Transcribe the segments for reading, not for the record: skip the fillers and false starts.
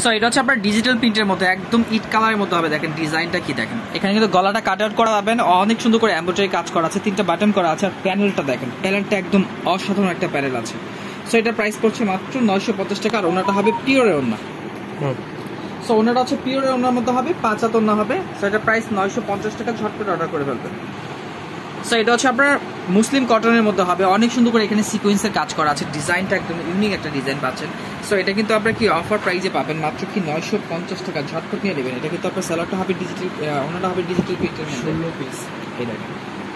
So এটা হচ্ছে আপনার ডিজিটাল প্রিন্টের মধ্যে একদম ইট কালারের মধ্যে হবে। দেখেন ডিজাইনটা কি, দেখেন এখানে কিন্তু গলাটা কাট আউট করা যাবেন, অনেক সুন্দর করে এমব্রয়ডারি কাজ করা আছে, 3টা বাটন করা আছে। আর প্যানেলটা দেখেন, প্যানেলটা একদম অসাধারণ একটা প্যানেল আছে। সো এটা প্রাইস পড়ছে মাত্র 950 টাকা। আর ওনাটা হবে পিওরের ওনা। সো ওনাটা হচ্ছে পিওরের ওনার মধ্যে হবে, 5 হাত ওনা হবে। সো এটা প্রাইস 950 টাকা, ঝটপট অর্ডার করে ফেলবেন। সো এটা হচ্ছে আপনার মুসলিম কটনের মধ্যে হবে, অনেক সুন্দর করে এখানে সিকোয়েন্সের কাজ করা আছে, ডিজাইনটা একদম ইউনিক একটা ডিজাইন পাচ্ছেন। সো এটা কিন্তু আপনার কি অফার প্রাইসে পাবেন মাত্র কি 950 টাকা, ঝটপট নিয়ে নেবেন। এটা কিন্তু আপনার স্যালাডটা হবে ডিজিটাল, ওনাটা হবে ডিজিটাল প্রিন্টের মধ্যে 16 পিস। এই দেখেন।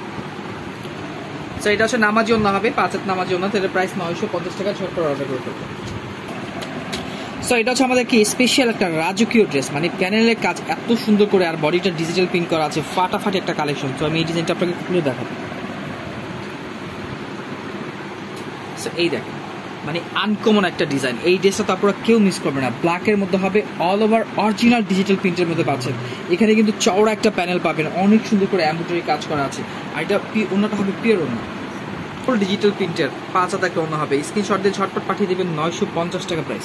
সো এটা হচ্ছে নামাজি ওনা হবে, 5 হাত নামাজি ওনা। এটার প্রাইস 950 টাকা, ঝটপট অর্ডার করে ফেলবেন। সো এটা হচ্ছে আমাদের কি স্পেশাল একটা রাজকীয় ড্রেস, মানে প্যানেলের কাজ এত সুন্দর করে, আর বডিটা ডিজিটাল প্রিন্ট করা আছে, ফাটাফাটি একটা কালেকশন। তো আমি এই ডিজাইনটা আপনাকে খুলে দেখাবো। সো এই দেখেন, মানে আনকমন একটা ডিজাইন। এই ড্রেসটা তো আপনারা কেউ মিস করবে না। ব্ল্যাকের মধ্যে হবে, অল ওভার অরিজিনাল ডিজিটাল প্রিন্টের মধ্যে পাচ্ছেন। এখানে কিন্তু চওড়া একটা প্যানেল পাবেন, অনেক সুন্দর করে এমব্রয়ডারি কাজ করা আছে। আর এটা ওনাটা হবে পিওর ওনা, ফুল ডিজিটাল প্রিন্টের, 5 হাত একটা ওনা হবে। স্ক্রিনশট দিয়ে ঝটপট পাঠিয়ে দেবেন, 950 টাকা প্রাইস।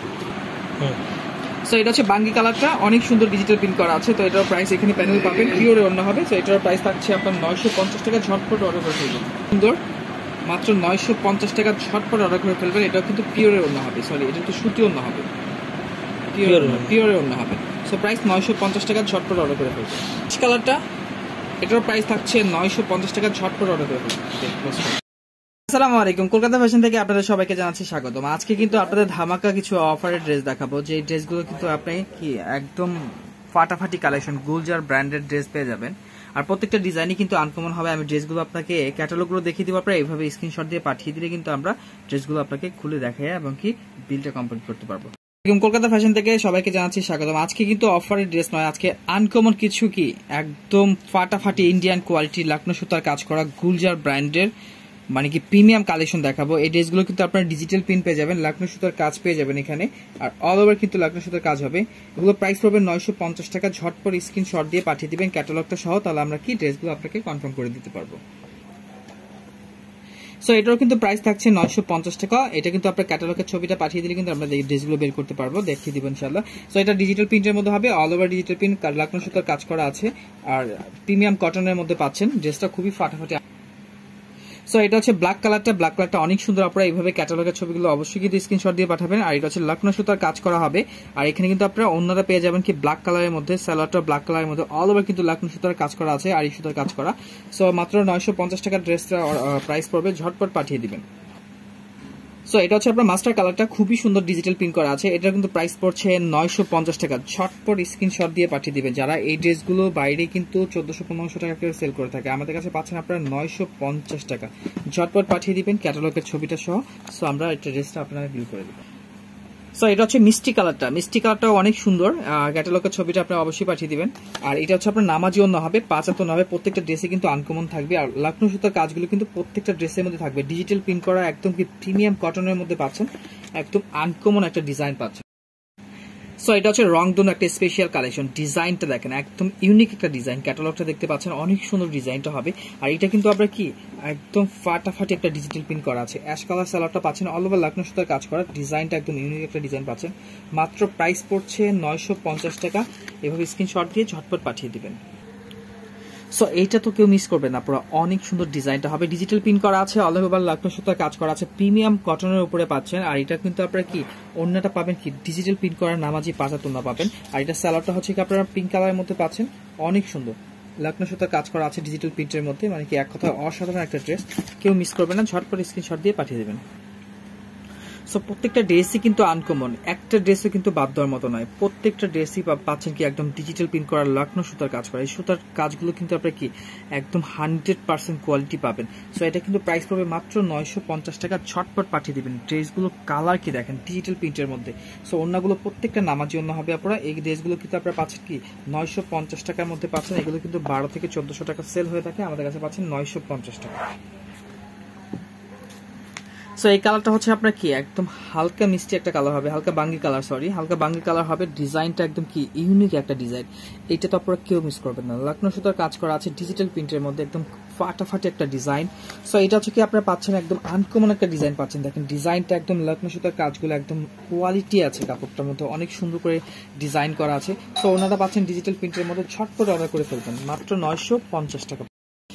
সো এটা হচ্ছে বাঙ্গি কালারটা, অনেক সুন্দর ডিজিটাল প্রিন্ট করা আছে। তো এটার প্রাইস এখানে প্যানেল পাবেন, পিওরে অন্য হবে। তো এটার প্রাইস থাকছে আপনার 950 টাকা, ঝটপট অর্ডার করে ফেলবেন। সুন্দর, মাত্র 950 টাকা, ঝটপট অর্ডার করে ফেলবেন। এটা কিন্তু পিওরে অন্য হবে, সরি এটা তো সুতি অন্য হবে, পিওরে অন্য হবে। সো প্রাইস 950 টাকা, ঝটপট অর্ডার করে ফেলবেন। কালারটা, এটার প্রাইস থাকছে 950 টাকা, ঝটপট অর্ডার করে ফেলবেন। আসসালামু আলাইকুম, কলকাতা ফ্যাশন থেকে আপনাদের সবাইকে জানাচ্ছি স্বাগতম। আজকে কিন্তু আপনাদের ধামাকা কিছু অফারের ড্রেস দেখাবো, যে ড্রেসগুলো কিন্তু আপনি কি একদম ফাটাফাটি কালেকশন, গুলজার ব্র্যান্ডের ড্রেস পেয়ে যাবেন। আর প্রত্যেকটা ডিজাইনই কিন্তু আনকমন হবে। আমি ড্রেসগুলো আপনাকে ক্যাটালগুলো দেখিয়ে দিব, আপনারা এইভাবে স্ক্রিনশট দিয়ে পাঠিয়ে দিলে কিন্তু আমরা ড্রেসগুলো আপনাকে খুলে দেখাই এবং কি বিলটা কমপ্লিট করতে পারবো। কলকাতা ফ্যাশন থেকে সবাইকে জানাচ্ছি স্বাগতম। আজকে কিন্তু অফারের ড্রেস নয়, আজকে আনকমন কিছু কি একদম ফাটাফাটি ইন্ডিয়ান কোয়ালিটি লাকনো সুতার কাজ করা গুলজার ব্র্যান্ডের মানে কি প্রিমিয়াম কালেকশন দেখাবো। এই ড্রেসগুলো কিন্তু আপনারা ডিজিটাল প্রিন্ট পেয়ে যাবেন, লাকনো সুতার কাজ পেয়ে যাবেন এখানে, আর অল ওভার কিন্তু লাকনো সুতার কাজ হবে। এগুলো প্রাইস পড়বে 950 টাকা। ঝটপট স্ক্রিনশট দিয়ে পাঠিয়ে দিবেন ক্যাটালগটা সহ, তাহলে আমরা কি ড্রেসগুলো আপনাকে কনফার্ম করে দিতে পারবো। সো এটারও কিন্তু প্রাইস থাকছে 950 টাকা। এটা কিন্তু আপনার ক্যাটালগের ছবিটা পাঠিয়ে দিলে কিন্তু আমরা ড্রেসগুলো বের করতে পারবো, দেখিয়ে দিব ইনশাআল্লাহ। সো এটা ডিজিটাল প্রিন্টের মধ্যে হবে, all over digital print, Lucknow সুতার কাজ করা আছে, আর প্রিমিয়াম কটনের মধ্যে পাচ্ছেন। ড্রেসটা খুবই ফাটাফাটি। সো এটা হচ্ছে ব্ল্যাক কালারটা অনেক সুন্দর। আপনারা এইভাবে ক্যাটালগের ছবিগুলো অবশ্যই কিন্তু স্ক্রিনশট দিয়ে পাঠাবেন। আর এটা হচ্ছে লাকনো সুতার কাজ করা হবে, আর এখানে কিন্তু আপনারা অন্যরা পেয়ে যাবেন কি ব্ল্যাক কালারের মধ্যে, স্যালোয়ারটা ব্ল্যাক কালারের মধ্যে, অল ওভার কিন্তু লাকনো সুতার কাজ করা আছে, আর এই সুতার কাজ করা। সো মাত্র 950 টাকার ড্রেসটা প্রাইস পড়বে, ঝটপট পাঠিয়ে দিবেন। সো এটা হচ্ছে আপনার মাস্টার কালারটা, খুবই সুন্দর ডিজিটাল প্রিন্ট করা আছে। এটা কিন্তু প্রাইস পড়ছে 950 টাকা। ঝটপট স্ক্রিনশট দিয়ে পাঠিয়ে দিবেন। যারা এই ড্রেসগুলো বাইরে কিন্তু 1400-1500 টাকা করে সেল করে থাকে, আমাদের কাছে পাচ্ছেন আপনারা 950 টাকা। ঝটপট পাঠিয়ে দিবেন ক্যাটালগের ছবিটা সহ। সো আমরা এই ড্রেসটা আপনারা বিল করে দেব। সো এটা হচ্ছে মিষ্টি কালারটাও অনেক সুন্দর। ক্যাটালগের ছবিটা আপনারা অবশ্যই পাঠিয়ে দিবেন। আর এটা হচ্ছে আপনার নামাজি অন্য হবে, 5 হাত হবে। প্রত্যেকটা ড্রেসে কিন্তু আনকমন থাকবে, আর লাকনো সুতার কাজগুলো কিন্তু প্রত্যেকটা ড্রেসের মধ্যে থাকবে। ডিজিটাল প্রিন্ট করা একদম কি প্রিমিয়াম কটনের মধ্যে পাচ্ছেন, একদম আনকমন একটা ডিজাইন পাচ্ছেন। সো এটা হচ্ছে রংধনু একটা স্পেশাল কালেকশন। ডিজাইনটা দেখেন, একদম ইউনিক একটা ডিজাইন। ক্যাটালগটা দেখতে পাচ্ছেন, অনেক সুন্দর ডিজাইনটা হবে। আর এটা কিন্তু আপনার কি একদম ফাটাফাটি একটা ডিজিটাল প্রিন্ট করা আছে। অ্যাশ কালার সালোয়ারটা পাচ্ছেন, অল ওভার লাকনো সুতার কাজ করা। ডিজাইনটা একদম ইউনিক একটা ডিজাইন পাচ্ছেন। মাত্র প্রাইস পড়ছে 950 টাকা। এভাবে স্ক্রিনশট দিয়ে ঝটপট পাঠিয়ে দিবেন। সো এইটা তো কেউ মিস করবে না, পুরো অনেক সুন্দর ডিজাইনটা হবে। ডিজিটাল প্রিন্ট করা আছে, অল ওভার লাকনো সুতার কাজ করা আছে, প্রিমিয়াম কটনের উপরে পাচ্ছেন। আর এটা কিন্তু আপনারা কি অন্যটা পাবেন কি ডিজিটাল প্রিন্ট করা নামাজি পাজাতোনা পাবেন। আর এটা স্যালাডটা হচ্ছে কি আপনারা পিঙ্ক কালারের মধ্যে পাচ্ছেন, অনেক সুন্দর লাকনো সুতার কাজ করা আছে ডিজিটাল প্রিন্টের মধ্যে, মানে কি এক কথা অসাধারণ একটা ড্রেস, কেউ মিস করবে না। ঝটপট স্ক্রিনশট দিয়ে পাঠিয়ে দেবেন। সো প্রত্যেকটা ড্রেসই কিন্তু আনকমন, একটা ড্রেসও কিন্তু বাদ দেওয়ার মতো নয়। প্রত্যেকটা ড্রেসই পাচ্ছেন কি একদম ডিজিটাল প্রিন্ট করা লাকনো সুতার কাজ করা। এই সুতার কাজগুলো কিন্তু আপনারা কি একদম 100% কোয়ালিটি পাবেন। সো এটা কিন্তু প্রাইস পড়বে মাত্র 950 টাকা। ঝটপট পাঠিয়ে দিবেন। ড্রেসগুলো কালার কি দেখেন, ডিজিটাল প্রিন্টের মধ্যে। সো অন্যগুলো প্রত্যেকটা নামাজি অন্য হবে। আপনারা এই ড্রেসগুলো কিন্তু আপনারা পাচ্ছেন কি 950 টাকার মধ্যে পাচ্ছেন। এগুলো কিন্তু 1200 থেকে 1400 টাকা সেল হয়ে থাকে, আমাদের কাছে পাচ্ছেন 950 টাকা। সো এই কালারটা হচ্ছে আপনার কি একদম হালকা মিষ্টি একটা কালার হবে, হালকা বাঙ্গি কালার হবে। ডিজাইনটা একদম কি ইউনিক একটা ডিজাইন, এইটা তো আপনারা কেউ মিস করবেন না। লাকনো সুতার কাজ করা আছে ডিজিটাল প্রিন্টের মধ্যে, একদম ফাটাফাটি একটা ডিজাইন। সো এটা হচ্ছে কি আপনারা পাচ্ছেন একদম আনকমন একটা ডিজাইন পাচ্ছেন। দেখেন ডিজাইনটা একদম লক্ষ্ণৌ সুতার কাজগুলো একদম কোয়ালিটি আছে, কাপড়টার মধ্যে অনেক সুন্দর করে ডিজাইন করা আছে। সো ওনারা পাচ্ছেন ডিজিটাল প্রিন্টের মধ্যে, ঝটপট অর্ডার করে ফেলবেন মাত্র 950 টাকা।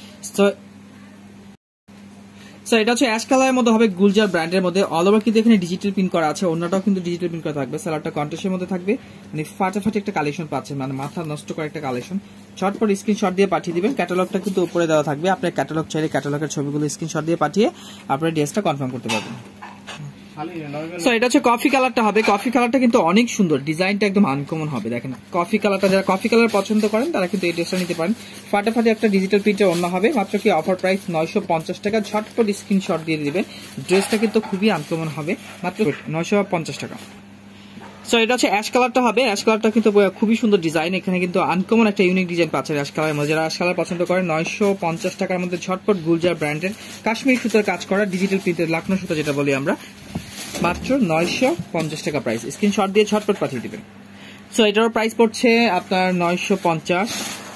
সো এটা হচ্ছে অ্যাশ কালারের মধ্যে হবে, গুলজার ব্র্যান্ডের মধ্যে। অল ওভার কিন্তু এখানে ডিজিটাল প্রিন্ট করা আছে, অন্যটাও কিন্তু ডিজিটাল প্রিন্ট করা থাকবে। সালোয়ারটা কন্ট্রাস্টের মধ্যে থাকবে, মানে ফাটাফাটি একটা কালেকশন পাচ্ছেন, মানে মাথা নষ্ট করা একটা কালেকশন। ঝটপট স্ক্রিনশট দিয়ে পাঠিয়ে দিবেন। ক্যাটালগটা কিন্তু উপরে দেওয়া থাকবে, আপনার ক্যাটালগ চাইলে ক্যাটালগের ছবিগুলো স্ক্রিনশট দিয়ে পাঠিয়ে আপনার ড্রেসটা কনফার্ম করতে পারবেন। সো এটা হচ্ছে কফি কালারটা হবে, কফি কালারটা কিন্তু অনেক সুন্দর, ডিজাইনটা একদম আনকমন হবে। দেখেন কফি কালারটা, যারা কফি কালার পছন্দ করেন তারা কিন্তু এই ড্রেসটা নিতে পারেন। ফাটাফাটি একটা ডিজিটাল প্রিন্টের অন্য হবে, মাত্র কি অফার প্রাইস 950 টাকা। ঝটপট স্ক্রিনশট দিয়ে দিবেন, ড্রেসটা কিন্তু খুবই আনকমন হবে, মাত্র 950 টাকা। সো এটা হচ্ছে অ্যাশ কালারটা হবে, অ্যাশ কালারটা কিন্তু খুবই সুন্দর ডিজাইন, এখানে কিন্তু আনকমন একটা ইউনিক ডিজাইন পাচ্ছেন অ্যাশ কালারের মধ্যে। যারা অ্যাশ কালার পছন্দ করেন 950 টাকার মধ্যে ঝটপট গুলজার ব্র্যান্ডের কাশ্মীর সুতার কাজ করা ডিজিটাল প্রিন্টের লক্ষ্ণৌ সুতা যেটা বলি আমরা, মাত্র 950 টাকা প্রাইস। স্ক্রিনশট দিয়ে ঝটপট পাঠিয়ে দিবেন। সো এটার প্রাইস পড়ছে আপনার 950।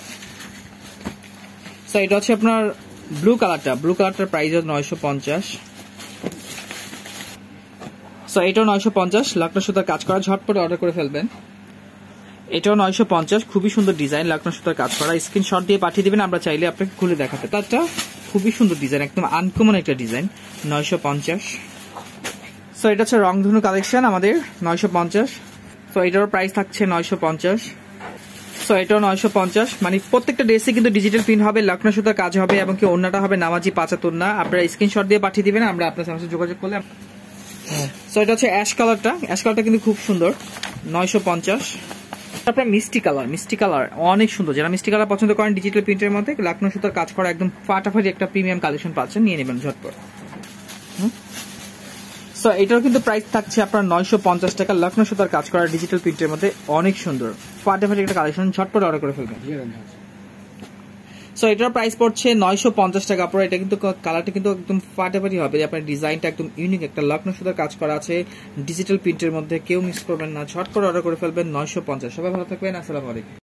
সো এটা হচ্ছে আপনার ব্লু কালারটা, ব্লু কালারটার প্রাইস 950। সো এটাও 950, লক্ষ্ণৌ সুতার কাজ করা, ঝটপট অর্ডার করে ফেলবেন। এটাও 950, খুবই সুন্দর ডিজাইন, লক্ষ্ণৌ সুতার কাজ করা। স্ক্রিনশট দিয়ে পাঠিয়ে দিবেন, আমরা চাইলে আপনাকে খুলে দেখাতে। তারটা খুবই সুন্দর ডিজাইন, একদম আনকমন একটা ডিজাইন, 950। সো এটা হচ্ছে রংধনু কালেকশন আমাদের, 950। সো এটারও প্রাইস থাকছে 950। সো এটাও 950, মানে প্রত্যেকটা ড্রেসে কিন্তু ডিজিটাল প্রিন্ট হবে, লক্ষ্ণৌ সুতার কাজ হবে, এবং কি ওন্নাটা হবে নামাজি পাঁচাত্তর না। আপনারা স্ক্রিনশট দিয়ে পাঠিয়ে দিবেন, আমরা আপনার সাথে যোগাযোগ করলে। সো এটা হচ্ছে অ্যাশ কালারটা, অ্যাশ কালারটা কিন্তু খুব সুন্দর, 950। তারপরে মিষ্টি কালার, মিষ্টি কালার অনেক সুন্দর, যারা মিষ্টি কালার পছন্দ করেন ডিজিটাল প্রিন্টের মধ্যে লক্ষ্ণৌ সুতার কাজ করা একদম ফাটাফাটি একটা প্রিমিয়াম কালেকশন পাচ্ছেন, নিয়ে নেবেন ঝটপট। সো এটার কিন্তু প্রাইস থাকছে আপনার 950 টাকা, লক্ষ্ণৌ সুতার কাজ করা ডিজিটাল প্রিন্টের মধ্যে অনেক সুন্দর ফাটাফাটি একটা কালেকশন, ঝটপট অর্ডার করে ফেলবেন। সো এটার প্রাইস পড়ছে 950 টাকা। পরে এটা কিন্তু কালারটা কিন্তু একদম ফাটাফাটি হবে, আপনার ডিজাইনটা একদম ইউনিক একটা লক্ষ্ণৌ সুতার কাজ করা আছে ডিজিটাল প্রিন্টের মধ্যে, কেউ মিস করবেন না, ঝটপট অর্ডার করে ফেলবেন 950। সবাই ভালো থাকবেন, আসসালামু আলাইকুম।